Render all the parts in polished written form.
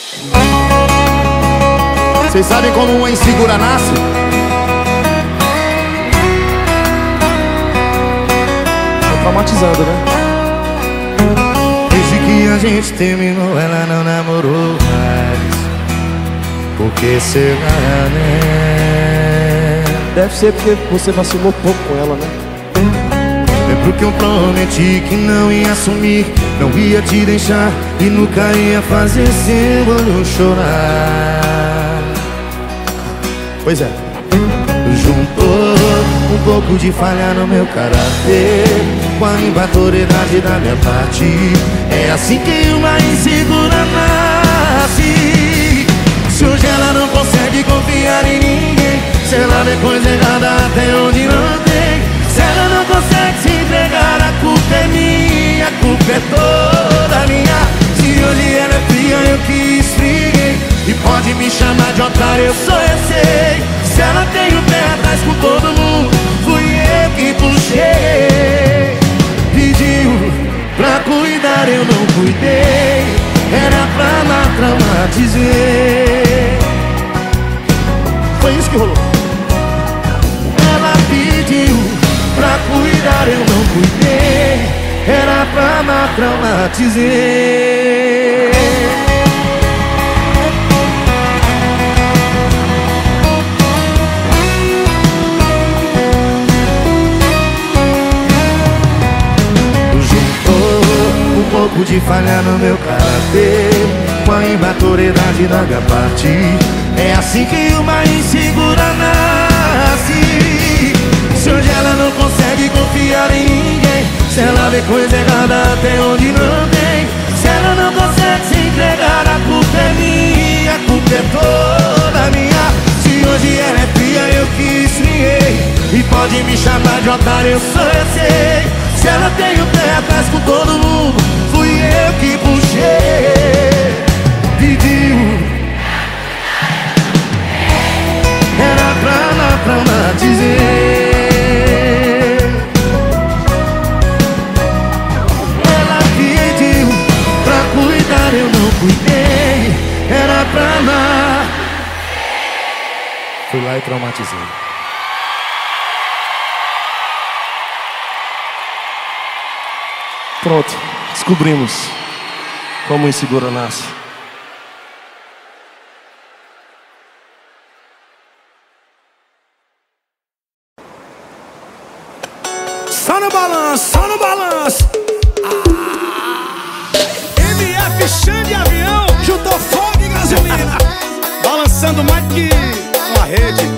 Vocês sabem como uma insegura nasce? Tô traumatizando, né? Desde que a gente terminou, ela não namorou mais. Por que será, né? Deve ser porque você vacilou pouco com ela, né? Lembro que eu prometi que não ia sumir, não ia te deixar e nunca ia fazer seu olho chorar. Pois é. Juntou um pouco de falha no meu caráter com a imaturidade da minha parte. É assim que uma insegura nasce. Se hoje ela não consegue confiar em ninguém, se ela vê coisa errada até onde não tem, se ela não consegue se entregar, a culpa é minha, a culpa é toda minha. Se hoje ela é fria, eu que esfriguei, e pode me chamar de otário, eu sei. Se ela tem o pé atrás com todo mundo, fui eu que puxei. Pediu pra cuidar, eu não cuidei, era pra lá traumatizei. Foi isso que rolou. Ela pediu pra cuidar, eu não cuidei, era pra lá traumatizei. Um pouco de falha no meu caráter com a imaturidade da minha parte. É assim que uma insegura nasce. Se hoje ela não consegue confiar em ninguém, se ela vê coisa errada até onde não tem, se ela não consegue se entregar, a culpa é minha, a culpa é toda minha. Se hoje ela é fria, eu que esfriei, e pode me chamar de otário, eu sei. Se ela tem o pé atrás com todo mundo, fui eu que puxei. Pediu, era pra lá traumatizei. Ela pediu pra cuidar, eu não cuidei, era pra lá. Fui lá e traumatizei. Pronto, descobrimos como o insegura nasce. Só no balanço, só no balanço. MF Xande Avião, juntou fogo e gasolina. Balançando mais que uma rede.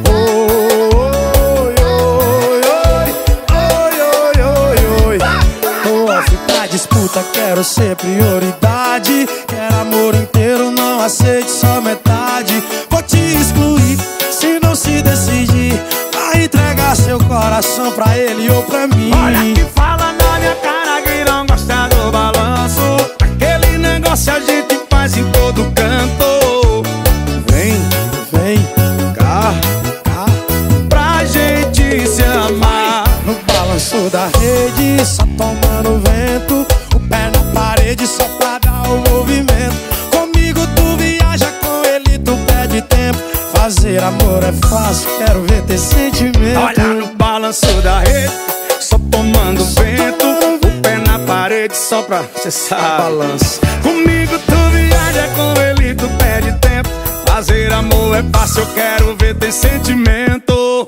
Disputa, quero ser prioridade. Quero amor inteiro, não aceite só metade. Vou te excluir se não se decidir. Vai entregar seu coração pra ele ou pra mim. Olha que fala na minha cara que não gosta do balanço. Aquele negócio a gente faz em todo canto. Vem, vem cá, cá, pra gente se amar. No balanço da rede, só tomando vento, o pé na parede só pra dar o movimento. Comigo tu viaja, com ele tu perde tempo. Fazer amor é fácil, quero ver ter sentimento. Olha no balanço da rede, só tomando vento, o pé na parede só pra cessar balanço. Comigo tu viaja, com ele tu perde tempo. Fazer amor é fácil, eu quero ver ter sentimento.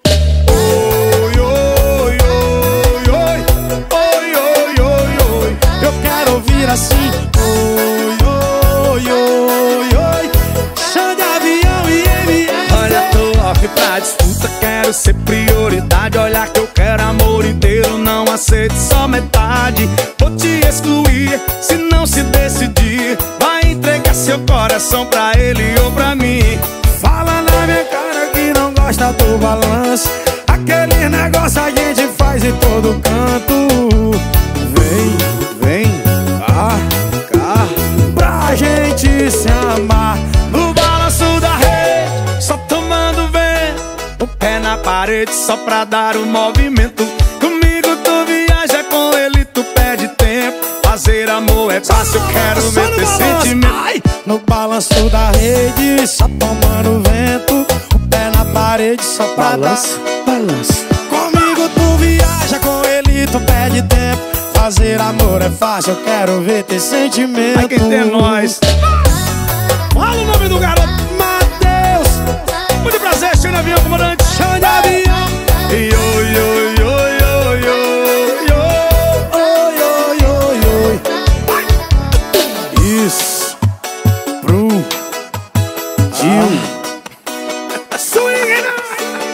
Assim, oi, oi, oi, oi, Xande Avião e MF. Olha, tô off pra disputa, quero ser prioridade. Olha que eu quero amor inteiro, não aceito só metade. Vou te excluir se não se decidir. Vai entregar seu coração pra ele ou pra mim. Fala na minha cara que não gosta do balanço. Aquele negócio a gente faz em todo canto. Vem, vem cá, pra gente se amar. No balanço da rede, só tomando vento, o pé na parede só pra dar o movimento. Comigo tu viaja, com ele tu perde tempo. Fazer amor é fácil, eu quero ver teu sentimento. Ai, no balanço da rede, só tomando vento, o pé na parede só pra Balança, balança. Comigo tu viaja, com ele tu perde tempo. Fazer amor é fácil, eu quero ver teu sentimento. Ai, quem tem nós. Fala o nome do garoto, Matheus. Muito prazer, Xande Avião, comandante Xande Avião. Yo, yo, yo, yo, yo, yo. Oi, oi, oi, oi. Isso. Bru. Gil. Swing it up.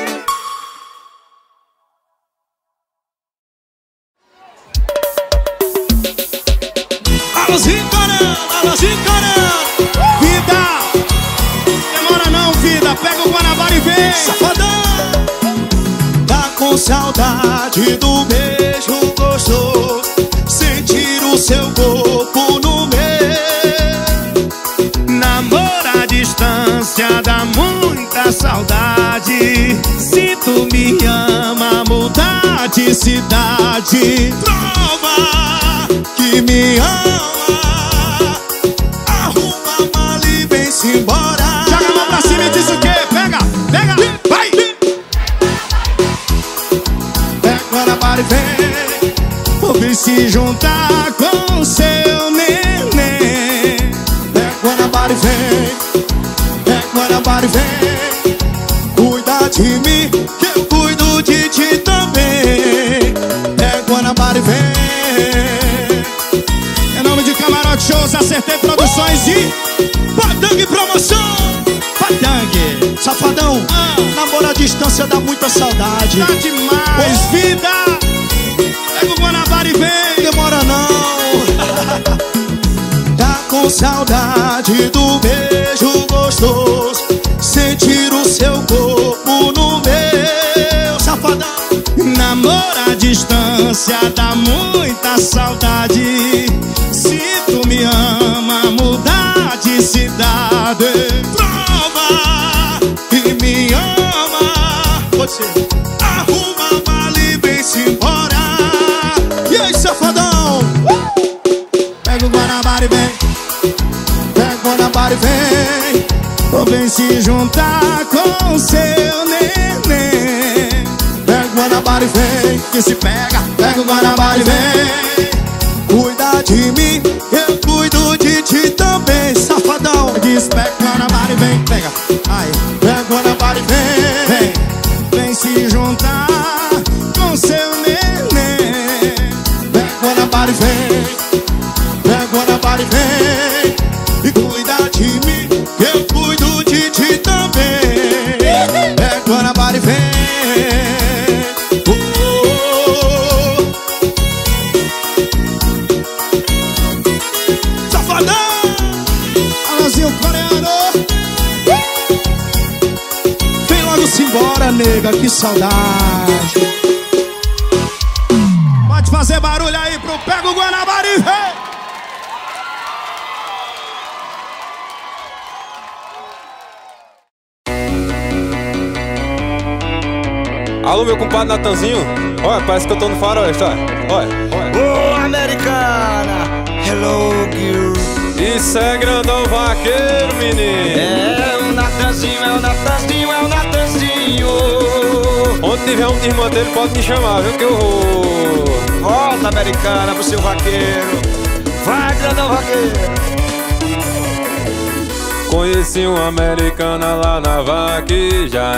Alôzinho, caramba, alôzinho, caramba. Vida, demora não, vida. Pega o Guanabara e vem. Safadão. Tá com saudade do beijo gostoso, sentir o seu corpo no meu. Namora à distância dá muita saudade. Se tu me ama, mudar de cidade. Prova que me ama. Arruma a mala e vem-se embora. Joga a mão pra cima e diz o quê? Pega, pega, vai! Pega Guanabara e vem. Vem se juntar com seu neném. Pega Guanabara e vem. Pega Guanabara e vem. Cuida de mim, que eu cuido de ti também. Pega Guanabara e vem. Shows, Acertei Produções e Padang Promoção. Padang, safadão, namoro à distância dá muita saudade. Tá demais. Pois vida, pega o Guanabara e vem. Demora não. Tá com saudade do beijo gostoso, sentir o seu corpo no meu. Safadão, namoro à distância dá muita saudade. Se tu me ama, mudar de cidade. Prova que me ama. Pode ser. Arruma a mala e vem-se embora. E aí, safadão? Pega o Guanabara e vem. Pega o Guanabara e vem. Ou vem se juntar com seu neném. Pega o Guanabara e vem. Que se pega. Pega o Guanabara e vem. Cuida de mim, eu cuido de ti também, safadão. Diz, pega Guanabara e vem, pega. Ai, pega Guanabara e vem. Vem se juntar com seu neném. Pega Guanabara e vem. Pega Guanabara e vem. E cuida de mim, eu cuido de ti também. Pega Guanabara e vem. Embora, nega, que saudade. Pode fazer barulho aí pro Pega o Guanabara e vem. Alô, meu compadre Natanzinho. Olha, parece que eu tô no faroeste, olha. Ô, americana. Hello, girl. Isso é grandão vaqueiro, menino. É o Natanzinho, é o Natanzinho, é o Natanzinho. Onde tiver um irmão dele pode me chamar, viu que eu vou. Volta, americana, pro seu vaqueiro. Vai, grandão vaqueiro. Conheci uma americana lá na vaqueja.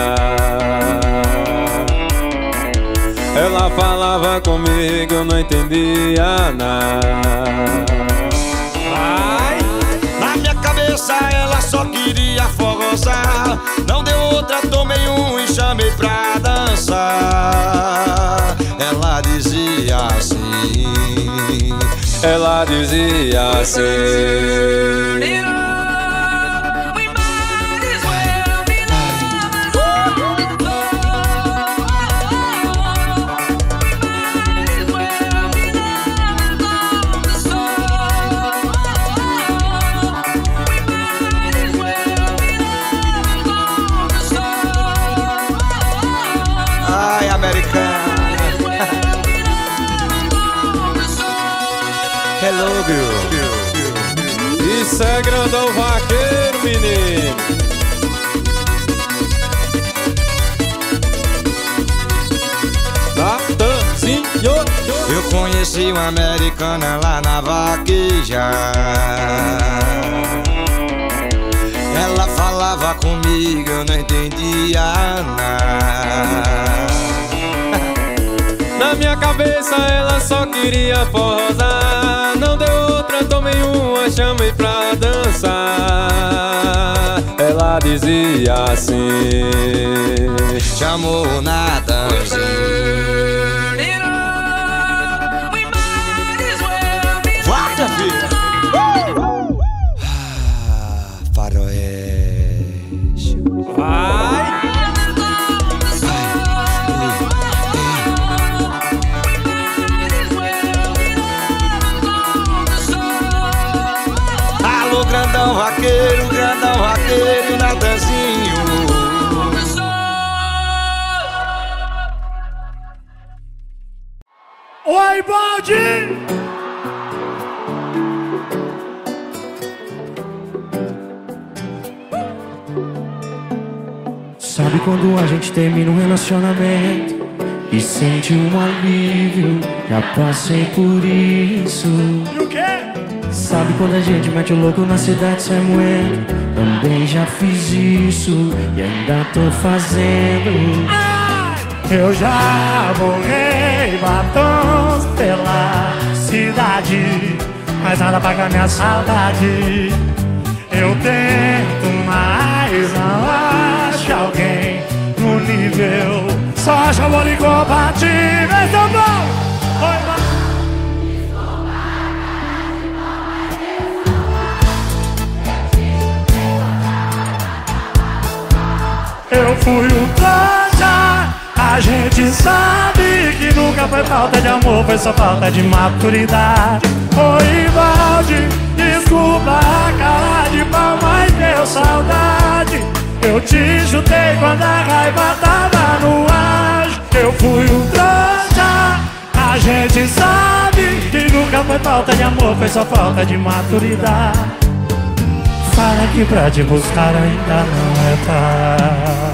Ela falava comigo, eu não entendia nada. Na minha cabeça ela só queria forrosar. Não deu outra, tomei um e chamei pra dançar. Ela dizia assim. Ela dizia assim. Hello, girl. Você é grandão vaqueiro, menino. Natanzinho. Eu conheci uma americana lá na vaqueja. Ela falava comigo, eu não entendia nada. Na minha cabeça ela só queria forrosar. Não deu outra, tomei uma, chamei pra dançar. Ela dizia assim: chamou Natanzinho. Volta, filha! Faroeste. vai. Alô, grandão vaqueiro, Natanzinho. Oi, Baldi! Sabe quando a gente termina um relacionamento e sente um alívio? Já passei por isso. E o quê? Sabe quando a gente mete o louco na cidade sem moeda? Também já fiz isso e ainda tô fazendo. Eu já borrei batons pela cidade, mas nada paga minha saudade. Eu tento, mas não acho alguém no nível. Só acho amor incompatível. Então bom! Oi, eu fui um trouxa. A gente sabe que nunca foi falta de amor, foi só falta de maturidade. Oi, Valde, desculpa a cara de pau, mas deu saudade. Eu te chutei quando a raiva tava no ar. Eu fui um trouxa. A gente sabe que nunca foi falta de amor, foi só falta de maturidade. Fala que pra te buscar ainda não é tarde.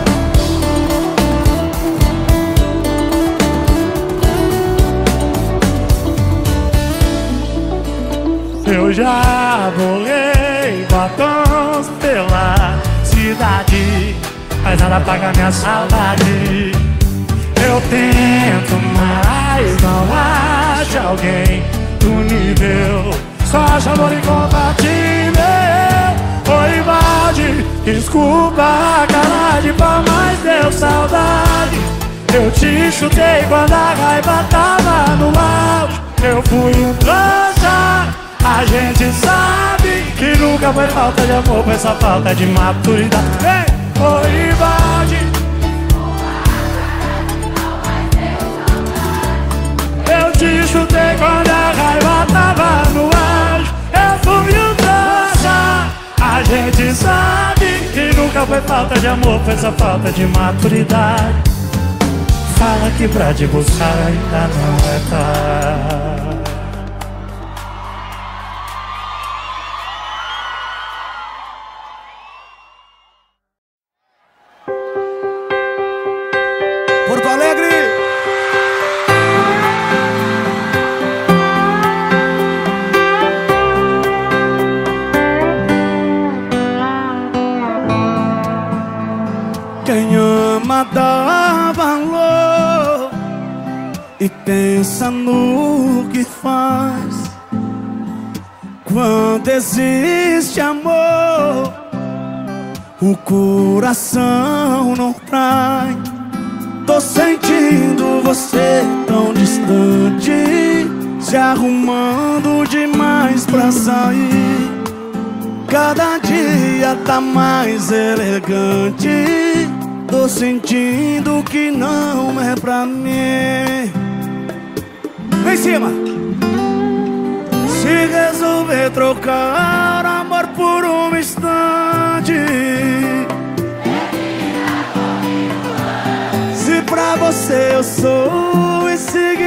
Eu já borrei batons pela cidade, mas nada paga minha saudade. Eu tento, mas não acho alguém do nível. Só acho amor incompatível. Oi, Valde, desculpa a cara de pau, mas deu saudade. Eu te chutei quando a raiva tava no auge. Eu fui um trouxa. A gente sabe que nunca foi falta de amor, foi só falta de maturidade. Ei, oi, Valde. Eu te chutei quando a raiva tava no auge. Eu fui um trouxa. A gente sabe que nunca foi falta de amor, foi só falta de maturidade. Fala que pra te buscar ainda não é tarde. Porto Alegre! Quem ama dá valor e pensa no que faz. Quando existe amor, o coração não trai. Tô sentindo você tão distante, se arrumando demais pra sair. Cada dia tá mais elegante. Tô sentindo que não é pra mim. Vem em cima! Se resolver trocar amor por um instante, se pra você eu sou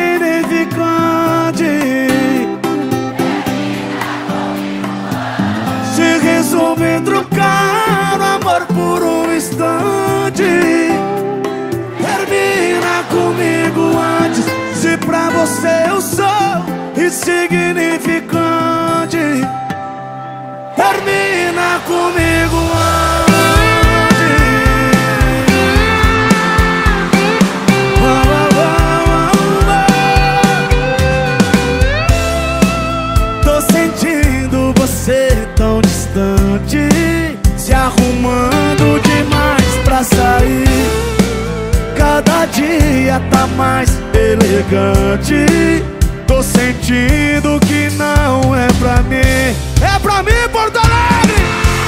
insignificante, resolver trocar o amor por um instante, termina comigo antes. Se pra você eu sou insignificante, termina comigo antes. Tô sentindo você tão distante, se arrumando demais pra sair. Cada dia tá mais elegante. Tô sentindo que não é pra mim. É pra mim, Porto Alegre!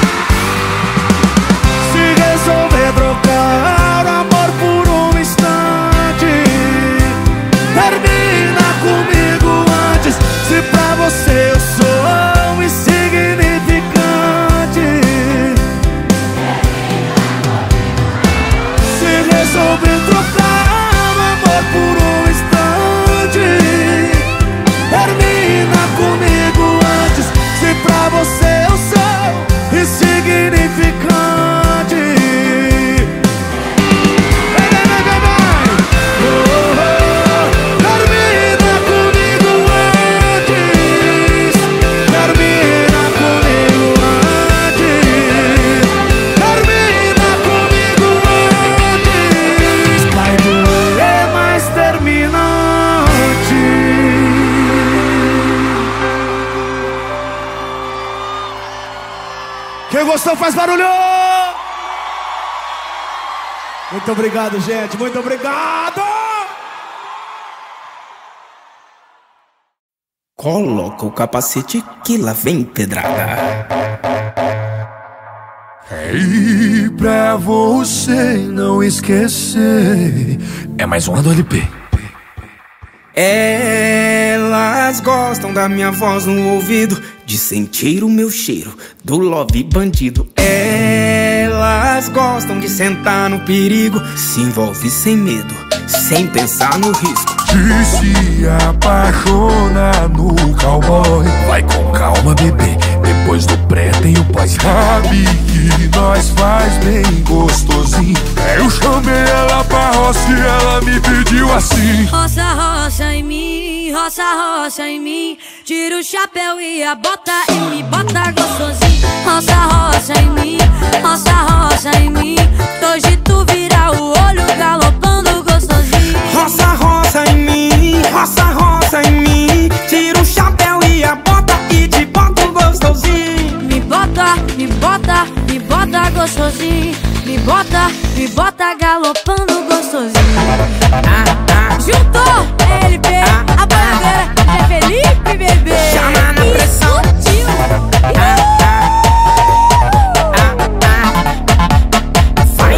Se resolver trocar o amor por um instante, termina comigo antes. Se pra você eu sou insignificante, se resolver trocar o amor por um instante, termina comigo antes. Se pra você eu sou insignificante, termina comigo antes. Termina comigo antes. Termina comigo antes. Vai doer, mas termina antes. Quem gostou faz barulho! Muito obrigado, gente. Muito obrigado! Coloca o capacete que lá vem pedrada. E pra você não esquecer, é mais uma do LP. Elas gostam da minha voz no ouvido, de sentir o meu cheiro do love bandido. Elas gostam de sentar no perigo, se envolve sem medo, sem pensar no risco. De se apaixonar no cowboy. Vai com calma, bebê, depois do pré tem o pós. Sabe que nós faz bem gostosinho. Eu chamei ela pra roça e ela me pediu assim: roça, roça em mim, roça, roça em mim. Tira o chapéu e a bota e me bota gostosinho. Roça, roça em mim, roça, roça em mim. Hoje tu vira o olho galopando gostosinho. Roça, roça em mim, roça, roça em mim. Tira o chapéu e a bota e te boto gostosinho. Me bota, me bota, me bota gostosinho. Me bota galopando gostosinho. Juntou LP, a boiadeira é Felipe, bebê. Chama na pressão. Vai.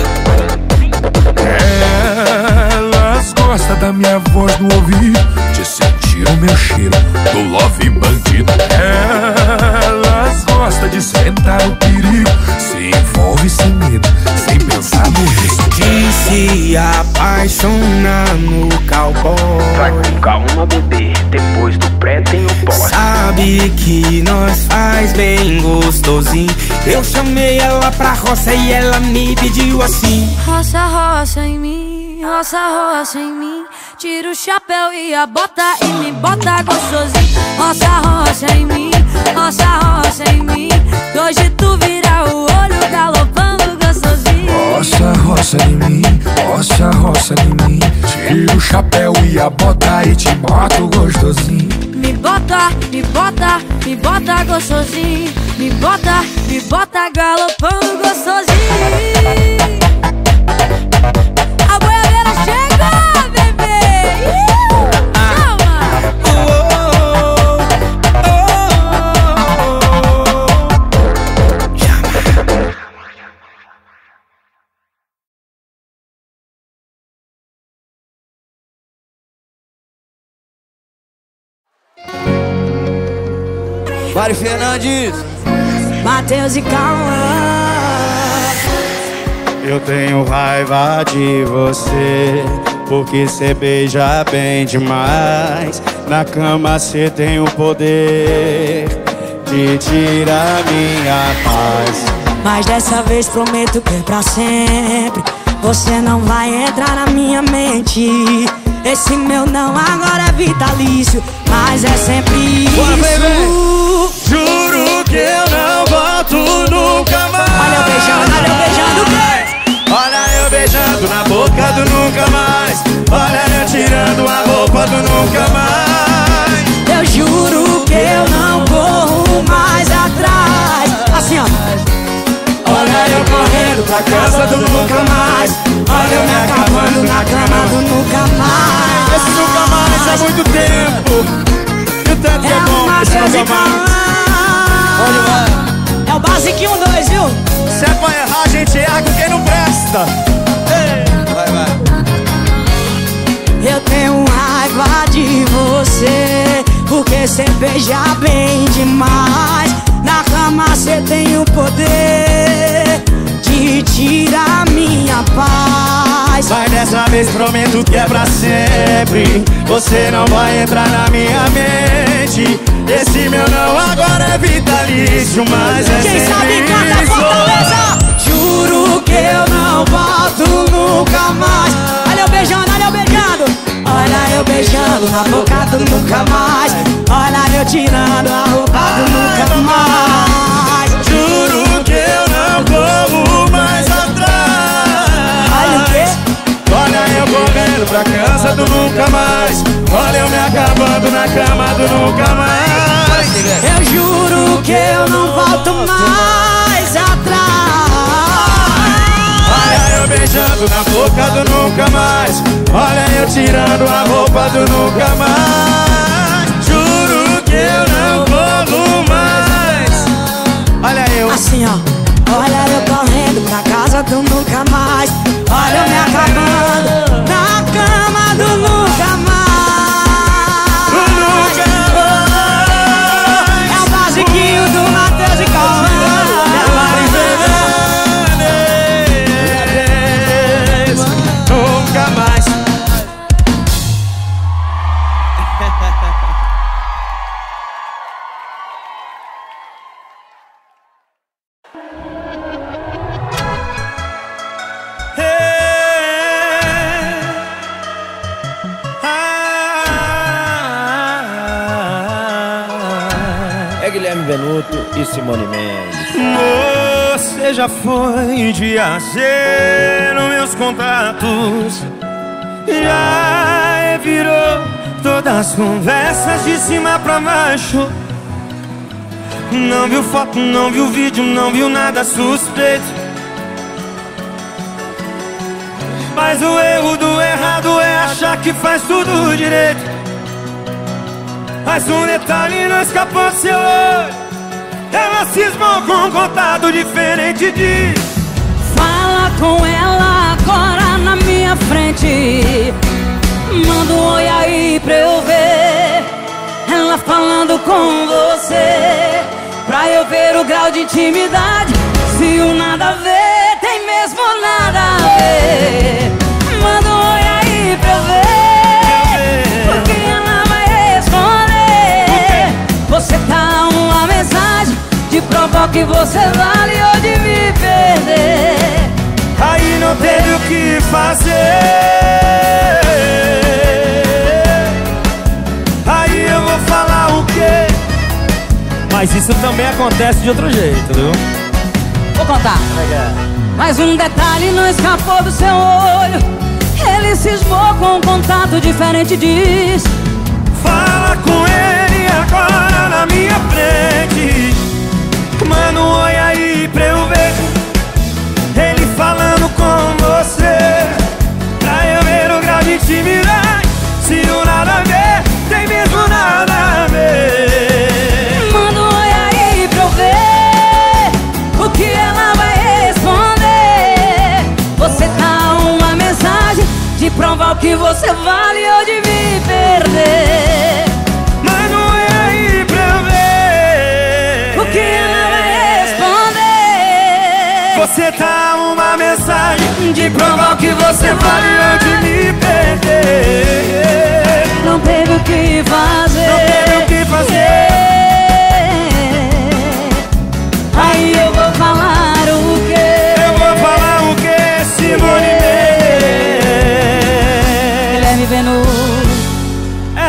Elas gostam da minha voz no ouvido, de sentir o meu cheiro do love bandido. Elas gostam de sentar o perigo, se envolve sem medo, sem pensar no risco. De se apaixonar no cowboy. Vai com calma, bebê, depois do pré tem o pós. Sabe que nós faz bem gostosinho. Eu chamei ela pra roça e ela me pediu assim: roça, roça em mim, roça, roça em mim. Tira o chapéu e a bota e me bota gostosinho. Roça, roça em mim, roça, roça em mim. Hoje tu vira o olho galopando gostosinho. Roça, roça em mim, roça, roça em mim. Tira o chapéu e a bota e te boto gostosinho. Me bota, me bota, me bota gostosinho. Me bota galopando gostosinho. A boiadeira chega, bebê. Chama! Mari Fernandes, Matheus e Cauã. eu tenho raiva de você, porque cê beija bem demais. Na cama cê tem o poder te tira minha paz. Mas dessa vez prometo que é pra sempre. Você não vai entrar na minha mente. Esse meu não agora é vitalício, mas é sempre isso. Bora, baby. Juro que eu não volto nunca mais. Olha eu beijando, olha eu beijando. Olha eu beijando na boca do nunca mais. Olha eu tirando a roupa do nunca mais. Eu juro que eu não corro mais atrás. Assim ó. Olha eu correndo pra casa do nunca mais. Olha eu me acabando na cama do nunca mais. Esse nunca mais há muito tempo. E o tanto que é bom esse nunca mais. É o basiquinho 2, viu? Se é pra errar, a gente erra com quem não presta. Ei. Vai, vai. Eu tenho raiva de você, porque cê beija bem demais. Na cama cê tem o poder de tirar minha paz. Mas dessa vez prometo que é pra sempre. Você não vai entrar na minha mente. Esse meu não agora é vitalício, mas é quem sempre sabe canta Fortaleza. Juro que eu não volto nunca mais. Olha eu beijando, olha eu beijando. Olha eu beijando na boca do nunca mais. Olha eu tirando a roupa do nunca mais. Juro que eu não corro mais atrás. Olha o quê? Olha eu correndo pra casa do nunca mais. Olha eu me acabando na cama do nunca mais. Eu juro que eu não volto mais atrás. Olha eu beijando na boca do nunca mais. Olha eu tirando a roupa do nunca mais. Juro que eu não corro mais. Olha eu assim ó. Olha eu correndo pra casa do nunca mais. Olha eu me acabando na cama do nunca mais. É o basiquinho do Matheus e Cauã. Nunca mais. É Guilherme Benuto e Simone Mendes. Você já foi de AZ nos meus contatos. Já virou todas as conversas de cima pra baixo. Não viu foto, não viu vídeo, não viu nada suspeito. Mas o erro do errado é achar que faz tudo direito. Mas um detalhe não escapou do seu olho. Ela cismou com um contato diferente de... Fala com ela agora na minha frente. Manda um oi aí pra eu ver ela falando com você, pra eu ver o grau de intimidade. Se o nada a ver tem mesmo nada a ver. Manda um oi aí pra eu ver, porque ela vai responder. Você tá uma mensagem de provar que você vale ou de me perder. Aí não teve o que fazer. Aí eu vou falar o quê? Mas isso também acontece de outro jeito, viu? Vou contar. Mas um detalhe não escapou do seu olho. Ele cismou com um contato diferente, diz. Fala com ele agora na minha frente. Manda um oi aí pra eu ver ele falando com você, pra eu ver o grau de intimidade. Se o nada a ver tem mesmo nada a ver. Manda um oi aí pra eu ver o que ela vai responder. Você dá uma mensagem de provar o que você vale ou de me perder. Manda um oi aí pra eu ver o que ela vai responder. Você tá uma mensagem de provar o que você vale ou de me perder. Não teve o que fazer. Não teve o que fazer.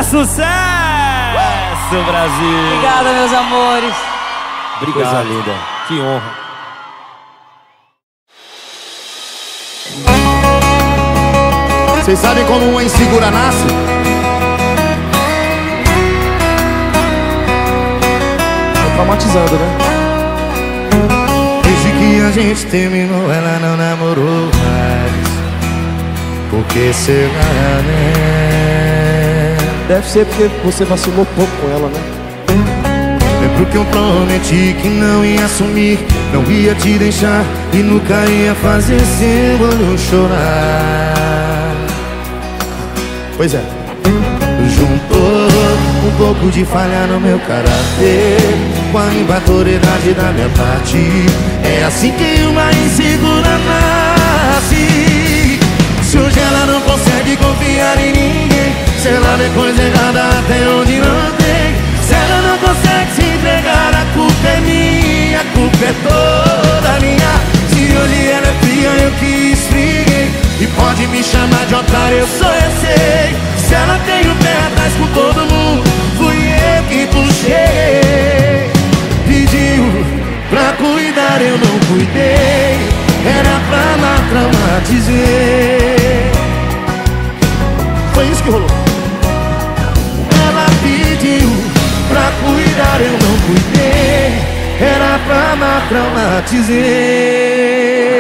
sucesso, Brasil! Obrigada, meus amores. Obrigado. Coisa linda. Que honra. Vocês sabem como uma insegura nasce? Tá traumatizando, né? Desde que a gente terminou, ela não namorou mais. Por que será, né? Deve ser porque você vacilou pouco com ela, né? Lembro que eu prometi que não ia assumir, não ia te deixar e nunca ia fazer seu olho chorar. Pois é. Juntou um pouco de falha no meu caráter com a imaturidade da minha parte. É assim que uma insegura nasce. Se hoje ela não consegue confiar em ninguém, se ela vê coisa errada até onde não tem, se ela não consegue se entregar, a culpa é minha, a culpa é toda minha. Se hoje ela é fria, eu que esfriei, e pode me chamar de otário, eu sei. Se ela tem o pé atrás com todo mundo, fui eu que puxei. Pediu pra cuidar, eu não cuidei, era pra lá traumatizei. Foi isso que rolou. Ela pediu pra cuidar, eu não cuidei, era pra lá traumatizei.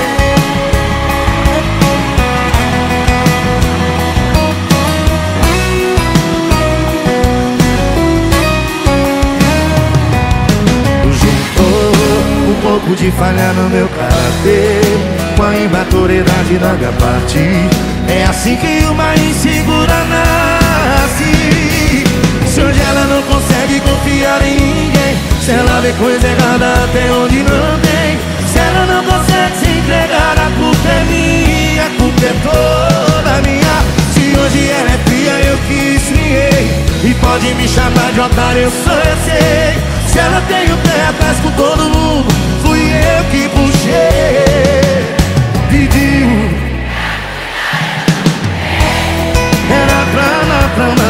Um pouco de falha no meu caráter com a imaturidade da minha parte. É assim que uma insegura nasce. Se hoje ela não consegue confiar em ninguém, se ela vê coisa errada até onde não tem, se ela não consegue se entregar, a culpa é minha, a culpa é toda minha. Se hoje ela é fria, eu que esfriei, e pode me chamar de otário, eu sei. Se ela tem o pé atrás com todo mundo, fui eu que puxei. Pediu, era pra lá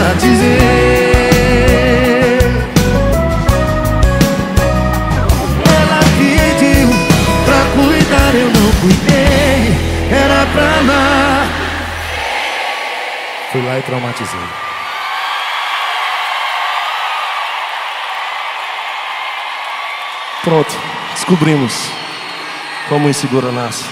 traumatizei. Ela pediu pra cuidar, eu não cuidei, era pra lá. Fui lá e traumatizei. Pronto, descobrimos como o insegura nasce.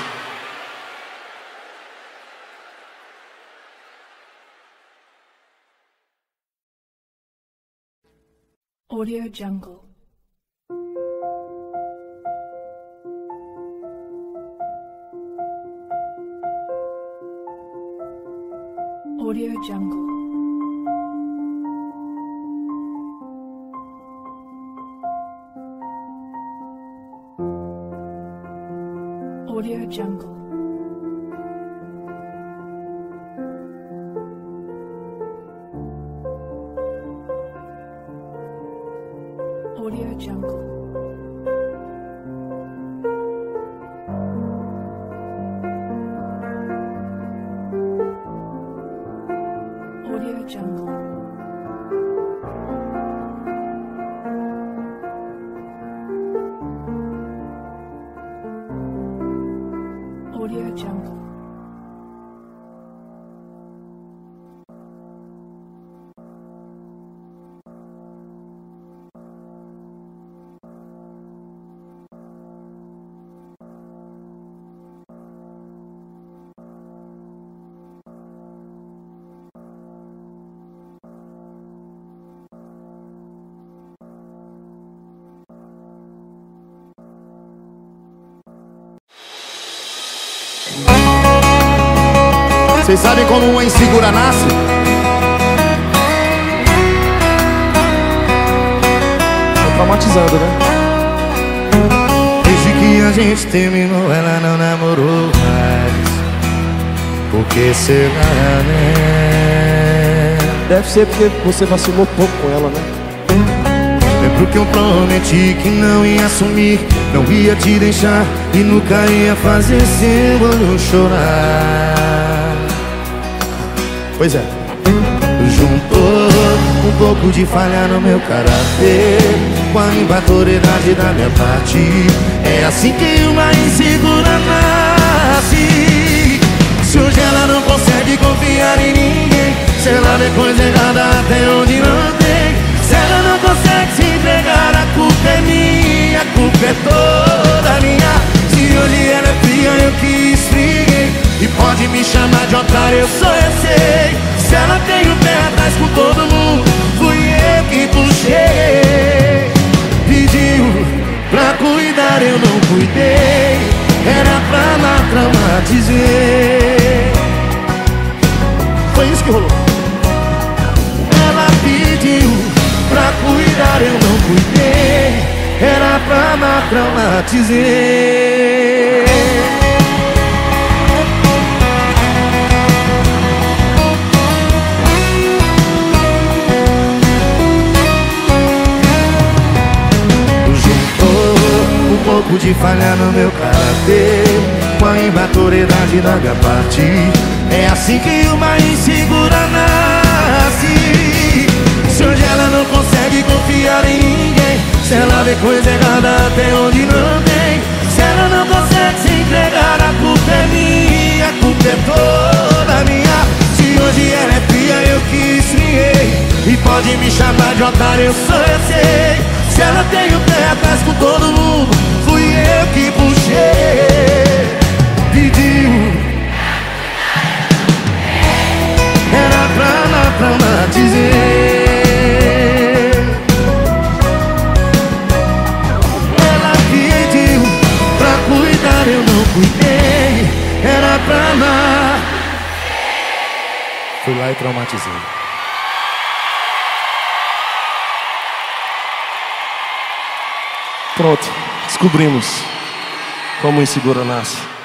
Audio Jungle. Audio Jungle. Audio Jungle. Audio Jungle. Audio Jungle. Audio Jungle. Vocês sabem como uma insegura nasce? Tá traumatizando, né? Desde que a gente terminou, ela não namorou mais. Por que será, né? Deve ser porque você vacilou pouco com ela, né? Lembro que eu prometi que não ia assumir, não ia te deixar e nunca ia fazer seu olho chorar. Pois é. Juntou um pouco de falha no meu caráter com a imaturidade da minha parte. É assim que uma insegura nasce. Se hoje ela não consegue confiar em ninguém, se ela vê coisa errada até onde não tem, se ela não consegue se entregar, a culpa é minha, a culpa é toda minha. Se hoje ela é fria, eu que esfriei, e pode me chamar de otário, eu sei. Se ela tem o pé atrás com todo mundo, fui eu que puxei. Pediu pra cuidar, eu não cuidei, era pra não traumatizar. Foi isso que rolou. Ela pediu pra cuidar, eu não cuidei, era pra não traumatizar. Um pouco de falha no meu caráter com a imaturidade da minha parte. É assim que uma insegura nasce. Se hoje ela não consegue confiar em ninguém, se ela vê coisa errada até onde não tem, se ela não consegue se entregar, a culpa é minha, a culpa é toda minha. Se hoje ela é fria, eu que esfriei, e pode me chamar de otário, eu sei. Se ela tem o pé atrás com todo mundo, fui eu que puxei. Pediu, era pra não traumatizar. Ela pediu pra cuidar, eu não cuidei, era pra não. Fui lá e traumatizei. Pronto, descobrimos como o inseguro nasce.